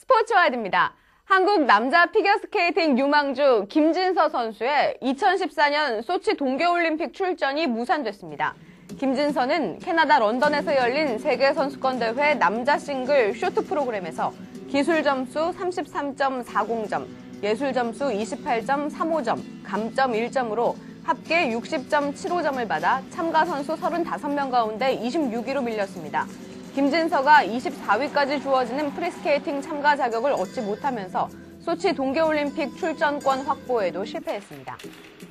스포츠와드입니다. 한국 남자 피겨스케이팅 유망주 김진서 선수의 2014년 소치 동계올림픽 출전이 무산됐습니다. 김진서는 캐나다 런던에서 열린 세계선수권대회 남자 싱글 쇼트 프로그램에서 기술 점수 33.40점, 예술 점수 28.35점, 감점 1점으로 합계 60.75점을 받아 참가 선수 35명 가운데 26위로 밀렸습니다. 김진서가 24위까지 주어지는 프리스케이팅 참가 자격을 얻지 못하면서 소치 동계올림픽 출전권 확보에도 실패했습니다.